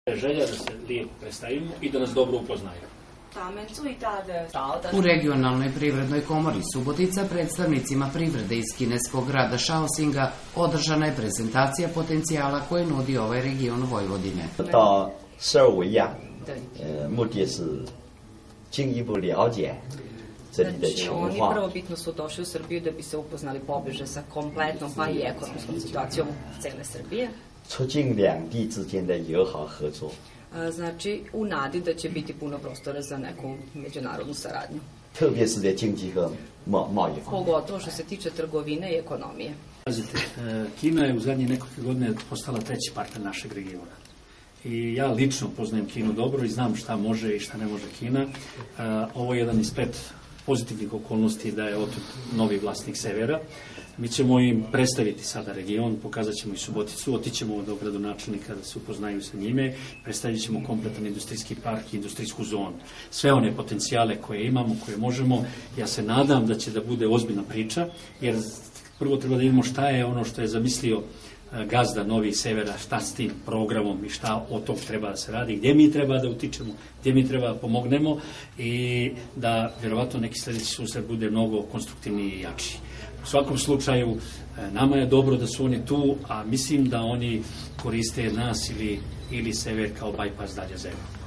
Želja da se lijepo predstavimo i da nas dobro upoznaju. U regionalnoj privrednoj komori Subotica predstavnicima privrede iz kineskog grada Shaoxinga održana je prezentacija potencijala koje nudi ovaj region Vojvodine. Znači, oni prvobitno su došli u Srbiju da bi se upoznali pobliže sa kompletnom pa i ekonomskom situacijom cele Srbije. Znači, u nadi da će biti puno prostora za neku međunarodnu saradnju. Pogotovo što se tiče trgovine i ekonomije. Pazite, Kina je u zadnje nekoliko godine postala treći partner našeg regiona. I ja lično poznajem Kinu dobro i znam šta može i šta ne može Kina. Ovo je jedan ispred pozitivnih okolnosti da je otud novi vlasnik Severa. Mi ćemo im predstaviti sada region, pokazat ćemo i Suboticu, otićemo do gradonačelnika da se upoznaju sa njime, predstavit ćemo kompletan industrijski park i industrijsku zonu. Sve one potencijale koje imamo, koje možemo, ja se nadam da će da bude ozbiljna priča, jer prvo treba da vidimo šta je ono što je zamislio gazda Novi Severa, šta s tim programom i šta od tog treba da se radi, gdje mi treba da utičemo, gdje mi treba da pomognemo i da vjerovatno neki sljedeći susret bude mnogo konstruktivniji i jači. U svakom slučaju, nama je dobro da su oni tu, a mislim da oni koriste nas ili Sever kao bypass dalje zemlje.